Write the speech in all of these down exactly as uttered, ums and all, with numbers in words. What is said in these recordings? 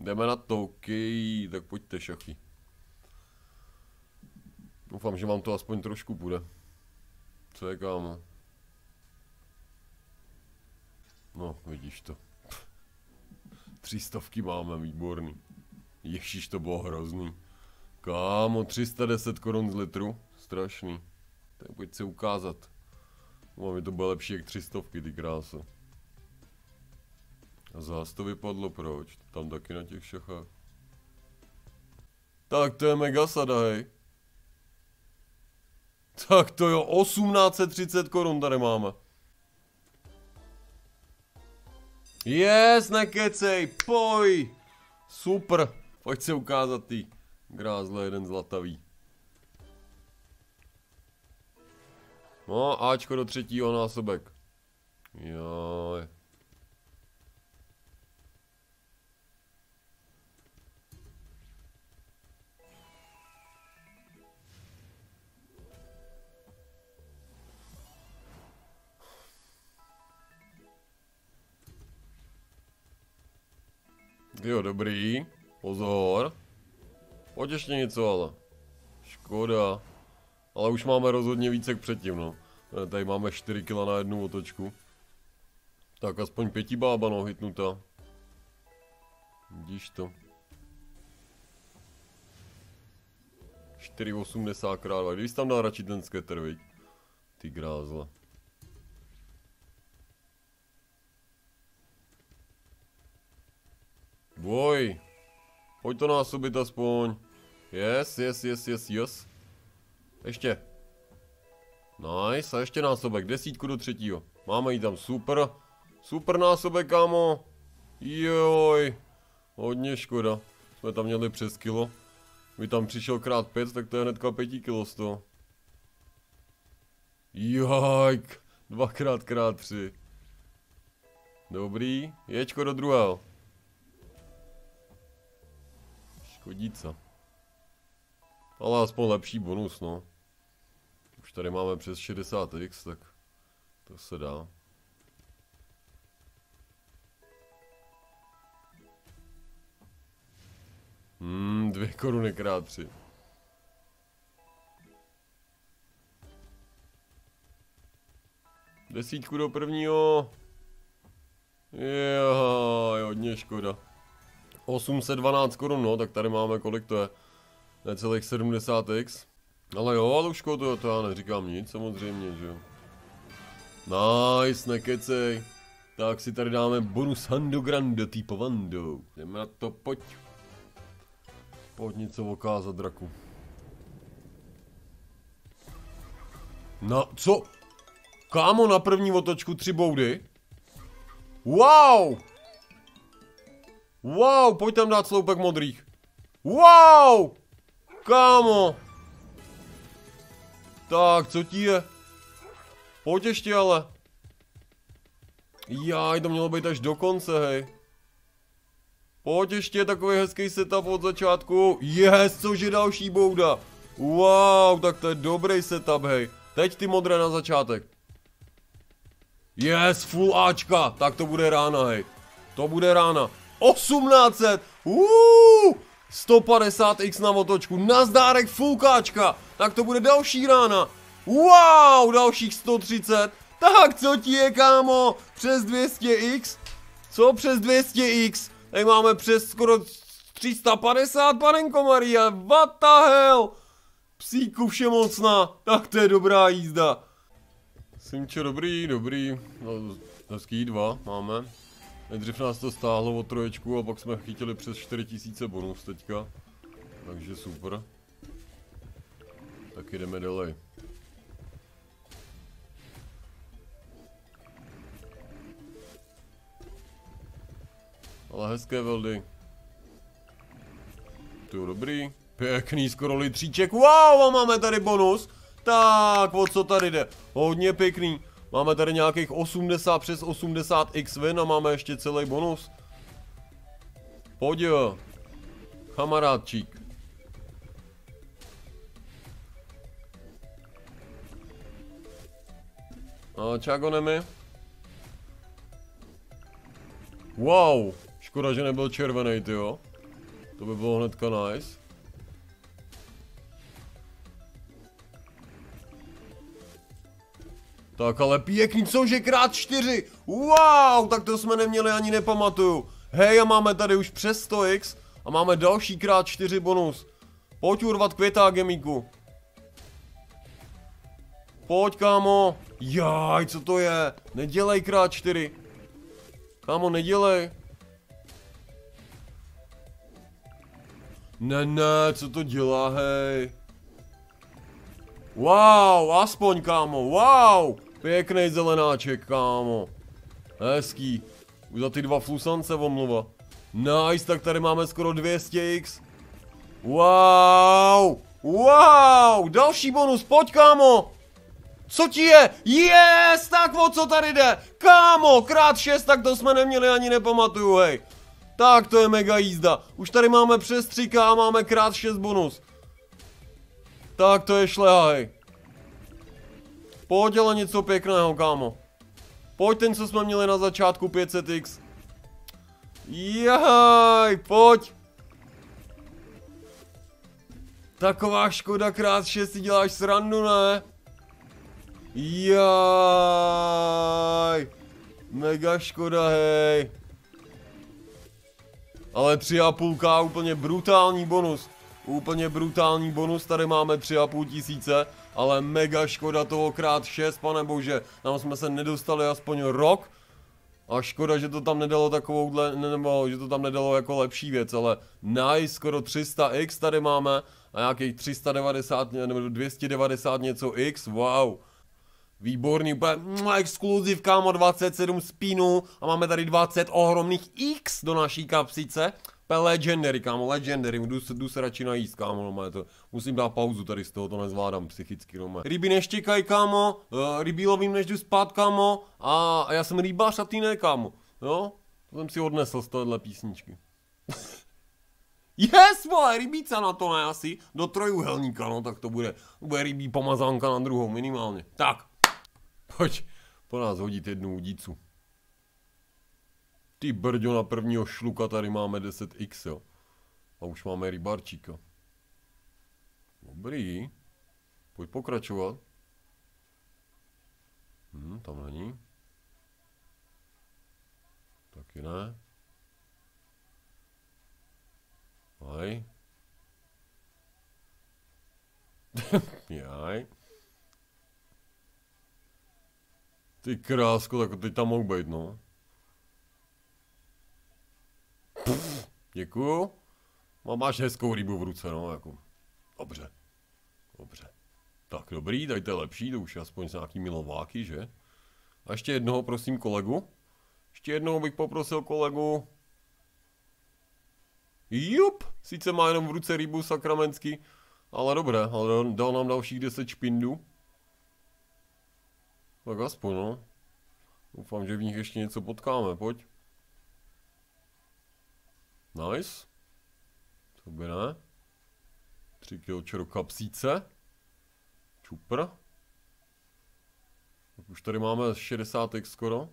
Jdeme na to, OK, tak pojďte šachy. Doufám, že vám to aspoň trošku bude. Co je, kámo? No, vidíš to. Tři stovky máme, výborný. Ježiš, to bylo hrozný. Kámo, tři sta deset korun z litru. Strašný. Tak pojď se ukázat. No, mi to bylo lepší jak tři stovky, ty krása. A zás to vypadlo, proč? Tam taky na těch šachách. Tak to je mega sada, hej. Tak to jo, osmnáct set třicet korun tady máme. Yes, nekecej, poj! Super, pojď se ukázat ty grázle, jeden zlatavý. No, Ačko do třetího násobek. Joj. Jo, dobrý. Pozor. Pojď ještě něco, ale. Škoda. Ale už máme rozhodně více jak předtím, no. Tady máme čtyři kila na jednu otočku. Tak aspoň pěti bába, no, hitnutá. Vidíš to. čtyři osmdesát krát dva. Když tam dá radši ten skater, viď? Ty grázla. Boj. Pojď to násobit aspoň. Yes, yes, yes, yes, yes. Ještě. Nice, a ještě násobek, desítku do třetího. Máme ji tam, super. Super násobek, kámo. Joj. Hodně škoda. Jsme tam měli přes kilo. By tam přišel krát pět, tak to je hnedka pěti kilo z toho. Jojk. Dvakrát krát tři. Dobrý. Ječko do druhého. Škodíca. Ale aspoň lepší bonus, no. Už tady máme přes šedesát x, tak to se dá. Hmm, dvě koruny krát tři. Desítku do prvního. Jaj, hodně škoda. osm set dvanáct korun, no, tak tady máme, kolik to je? Necelých sedmdesát x. Ale jo, ale už to, to já neříkám nic, samozřejmě, že jo. Nice, nekecej. Tak si tady dáme bonus Hando Grande typo Vando. Jdeme na to, pojď. Pojď něco okázat, draku. No, co? Kámo, na první otočku tři boudy. Wow! Wow, pojď tam dát sloupek modrých. Wow! Kámo! Tak, co ti je? Pojď ještě ale. Jaj, to mělo být až do konce, hej. Pojď ještě, takový hezký setup od začátku. Yes, cože další bouda. Wow, tak to je dobrý setup, hej. Teď ty modré na začátek. Yes, full Ačka. Tak to bude rána, hej. To bude rána. osmnáct set. Uuu. sto padesát x na otočku. Nazdárek full káčka. Tak to bude další rána. Wow, dalších sto třicet. Tak co ti je, kámo? Přes dvě stě x? Co přes dvě stě x? Tady máme přes skoro tři sta padesát, panenko Maria. What the hell? Psíku všemocná. Tak to je dobrá jízda. Simčo, dobrý, dobrý. No, hezký dva máme. Nejdřív nás to stáhlo o troječku a pak jsme chytili přes čtyři tisíce bonus teďka. Takže super. Tak jdeme dole. Ale hezké veldy. To dobrý. Pěkný skoro litříček. Wow, a máme tady bonus. Tak, o co tady jde? Hodně pěkný. Máme tady nějakých osmdesát přes osmdesát x win a máme ještě celý bonus. Pojď jo. Kamarádčík. A čáko nemi? Wow. Škoda, že nebyl červený, tyjo. To by bylo hnedka nice. Tak ale pěkný, cože krát čtyři. Wow, tak to jsme neměli, ani nepamatuju. Hej, a máme tady už přes sto x a máme další krát čtyři bonus. Pojď urvat květák, Gemíku. Pojď, kámo. Jaj, co to je? Nedělej krát čtyři. Kámo, nedělej. Ne, ne, co to dělá, hej. Wow, aspoň, kámo, wow. Pěkný zelenáček, kámo. Hezký. Už za ty dva flusance omluva. Nice, tak tady máme skoro dvě stě x. Wow, wow, další bonus, pojď, kámo. Co ti je? Yes, tak o co tady jde? Kámo, krát šest, tak to jsme neměli, ani nepamatuju, hej. Tak to je mega jízda. Už tady máme přes tři ká a máme krát šest bonus. Tak to je šlehaj. Pojď ale něco pěkného, kámo. Pojď ten, co jsme měli na začátku pět set x. Jaj, pojď. Taková škoda, krát šest, si děláš srandu, ne? Jaj. Mega škoda, hej. Ale tři a půl ká, úplně brutální bonus. Úplně brutální bonus, tady máme tři a půl tisíce. Ale mega škoda toho krát šest, pane bože. Tam jsme se nedostali aspoň rok. A škoda, že to tam nedalo takovouhle, nebo že to tam nedalo jako lepší věc, ale nice, skoro tři sta x tady máme. A nějakých tři sta devadesát nebo dvě stě devadesát něco x, wow. Výborný, úplně exkluziv, kámo, dvacet sedm spinů a máme tady dvacet ohromných x do naší kapsice. Legendary, kámo, legendary, jdu, jdu se radši najíst, kámo, no, to, musím dát pauzu tady z toho, to nezvládám psychicky, no, ryby neštěkaj, kámo, uh, rybí lovím, než jdu spát, kámo, a, a já jsem rybář a ty ne, kámo, jo, to jsem si odnesl z tohohle písničky. Yes, vole, rybíca na to ne, asi, do trojuhelníka, no, tak to bude, bude rybí pomazánka na druhou, minimálně, tak, pojď, po nás hodit jednu udícu. Ty brďo, na prvního šluka tady máme deset x, jo. A už máme rybarčíka. Dobrý. Pojď pokračovat. Hm, tam není. Taky ne. Aj. Jaj. Ty krásko, tak teď tam mohl být, no. Pff, děkuju. Máš hezkou rybu v ruce, no, jako. Dobře. Dobře. Tak, dobrý, tady to je lepší, to už je aspoň s nějakými lováky, že? A ještě jednoho, prosím, kolegu. Ještě jednoho bych poprosil kolegu. Jup, sice má jenom v ruce rybu sakramentsky, ale dobré, ale dal nám dalších deset špindů. Tak aspoň, no. Doufám, že v nich ještě něco potkáme, pojď. Nice. To by ne. Tři kilčero kapsíce. Čupr. Tak už tady máme šedesát x skoro.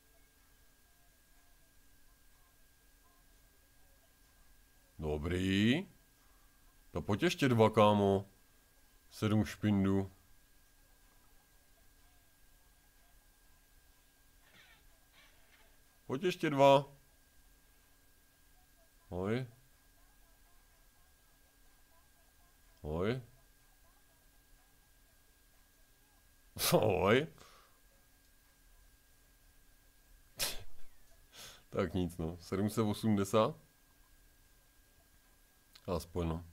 Dobrý. To pojď ještě dva, kámo. Sedm špindů. Pojď ještě dva. Oj. Oj. Oj. Tak nic, no. sedm set osmdesát. Aspoň, no.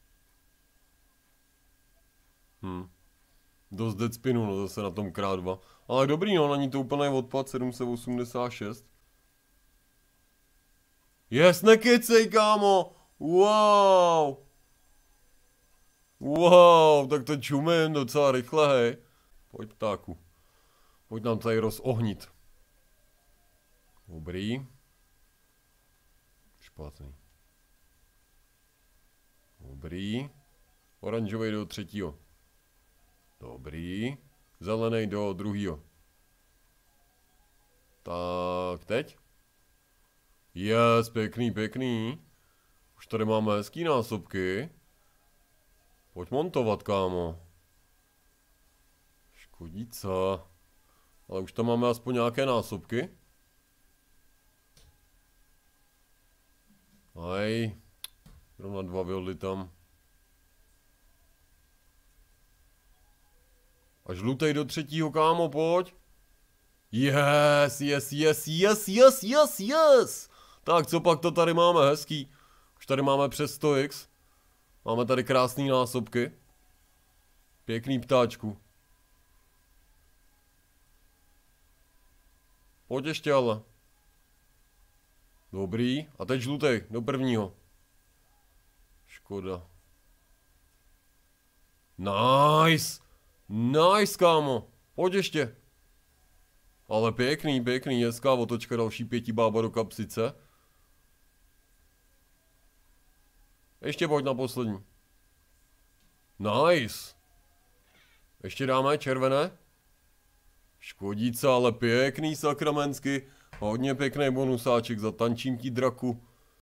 Hm. Dost dead spinu, no, zase na tom krát dva. Ale dobrý, no, není to úplný odpad, sedm set osmdesát šest. Yes, nekecej, kámo! Wow! Wow, tak to čumím docela rychle, hej. Pojď, ptáku. Pojď nám tady rozohnit. Dobrý. Špatný. Dobrý. Oranžový do třetího. Dobrý. Zelený do druhého. Tak, teď. Yes, pěkný, pěkný. Už tady máme hezký násobky. Pojď montovat, kámo. Škodí co? Ale už tam máme aspoň nějaké násobky. Aj. Zrovna dva vyhodli tam. A žlutej do třetího, kámo, pojď. Yes, yes, yes, yes, yes, yes, yes. Tak, co pak to tady máme, hezký. Už tady máme přes sto x. Máme tady krásný násobky. Pěkný ptáčku. Pojď ještě ale. Dobrý. A teď žlutej, do prvního. Škoda. Nice. Nice, kámo. Pojď ještě. Ale pěkný, pěkný, hezká otočka, další pěti bába do kapsice. Ještě pojď na poslední. Nice. Ještě dáme červené. Škodíce, ale pěkný sakramensky. Hodně pěkný bonusáček za tančím ti draku.